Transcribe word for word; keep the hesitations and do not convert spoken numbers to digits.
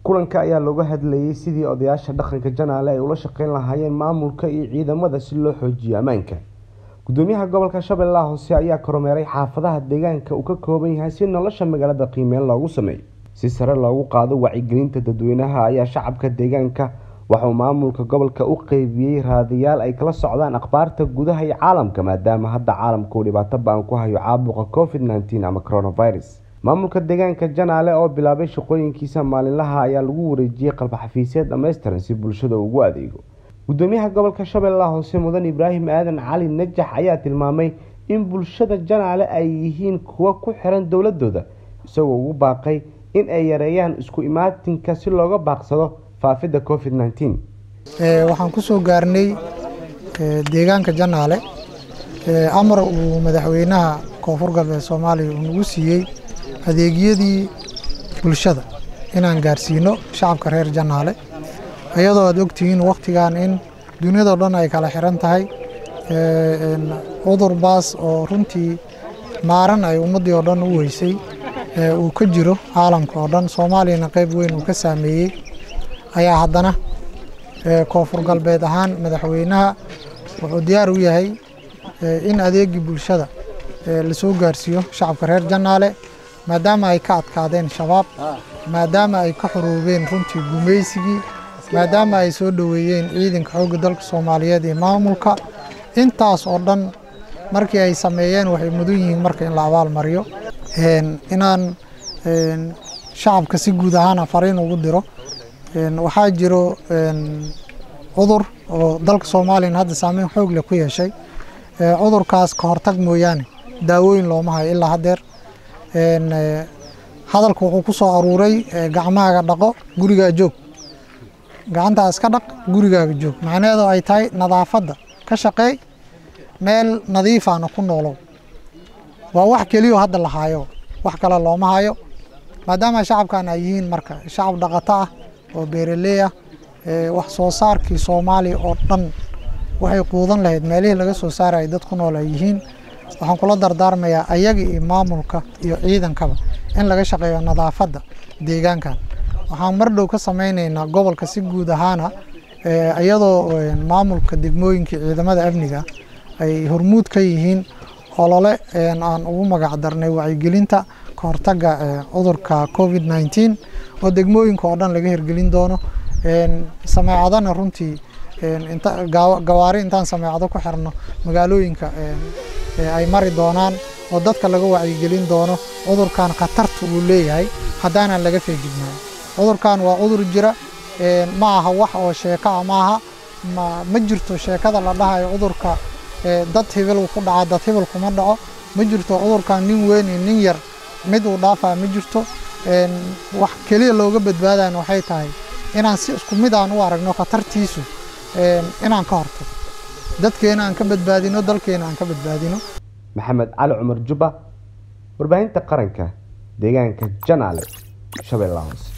kulanka ayaa looga hadlayay sidii odayaasha dhaqanka Janaale ay ula shaqeyn lahaayeen maamulka iyo ciidamada si loo xoojiyo ammaanka. Gudoomiyaha gobolka Shabeellaha Hoose ayaa kormeeray xaafadaha deegaanka uu ka kooban yahay si nolosha magaalada qiimeyn loogu sameeyo. Si sare loogu qaado wacyigelinta dadweynaha ayaa shacabka deegaanka waxa uu maamulka gobolka u qaybiyay raadiyaal ay kala socdaan akhbaarta gudaha iyo caalamka maadaama hadda caalamku dhibaato baan ku hayo caabuqa covid nineteen ama coronavirus. maamulka deegaanka Janaale oo bilaabay shaqooyinkiisa maalinlaha ayaa lagu wareejiyay qalab xafiiseed dhameystiran si bulshada ugu adeego. Gudoomiyaha gobolka Shabeellaha Hoose Mudan Ibraahim Aadan Cali Najax ayaa tilmaamay in bulshada Janaale ay yihiin kuwa ku xiran dawladooda isagoo ugu baaqay in ay yareeyaan isku imaatinka si looga baaqsado faafida covid nineteen. ee waxaan ku soo gaarnay deegaanka Janaale ee amar uu madaxweynaha Koonfur Galbeed Soomaaliya uu nagu siiyay adeegyadii bulshada inaan gaarsiino shacabka reer Janaale ayadoo aad ogtihiin waqtigan in dunida oo dhan ay kala xiran tahay ee cudur baas oo runtii maaran ay ummadii oo dhan u weysay ee uu ka jiro caalamka oo dhan Soomaaliya qayb weyn uu ka saameeyay ayaa haddana ee Koonfur Galbeed ahaan madaxweynaha wuxuu diyaar u yahay in adeegii bulshada la soo gaarsiiyo shacabka reer Janaale maadaama ay ka adkaadeen shabaab maadaama ay ka xuruubeen runtii gumaysigii maadaama ay soo dhaweeyeen ciidanka xoogga dalka Soomaaliyeed ee maamulka intaas oo dhan markii ay sameeyeen waxay mudan yihiin marka in la abaal mariyo een inaan een shacabka si guud ahaan fariin ugu diro een waxa jiro een cudur oo dalka Soomaaliya hadda saameyn xoog leh ku yeeshay ee cudurkaas ka hortag mooyaan daawooyin looma hayo ilaa hadeer een hadalku wuxuu ku soo aruuray gacmahaaga dhaqo guriga joog gacantaas ka dhaq gurigaaga joog macnaheedu ay tahay nadaafadda ka shaqeey meel nadiif ah ku noolow waa wax kaliya hadda la haayo wax kale looma hayo maadaama shacabkan ay yihiin marka shacab dhaqato ah oo beeraley ah ee wax soo saarkii Soomaaliya oo dhan waxay quudan lahayd meelihii laga soo saaray dad ku nool ay yihiin waxaan kula dardaarmayaa ayaga iyo maamulka iyo ciidankaba in laga shaqeeyo nadaafadda deegaanka waxaan mar dhow ka sameynaynaa gobolka si guud ahaana ee ayadoo maamulka degmooyinka ciidamada amniga ay hormuud ka yihiin olole aan ugu magac darnay wacyigelinta ka hortagga cudurka covid nineteen oo degmooyinka oo dhan laga hirgelin doono een sameecadana runtii een inta gawaari intaan sameecado ku xirno magaalooyinka ee ay mari doonaan oo dadka laga wacyigelin doono cudurkan khatarta uu leeyahay hadana laga feejignaa cudurkan waa cudur jira ee ma aha wax oo sheeka ma aha ma jirto sheekada la dhahayo cudurka ee dad hebel ku dhaca dad hebel kuma dhaco ma jirto cudurkan nin weyn iyo nin yar mid uu dhaafaa ma jirto een wax kaliya looga badbaadaan waxay tahay inaan si isku mid aan u aragno khatartiisu een inaan ka hortagno dadkeena aan ka badbaadino dalkeena aan ka badbaadino. Maxamed Cali Cumar Juba warbaahinta qaranka deegaanka Janaale Shabeellaha Hoose.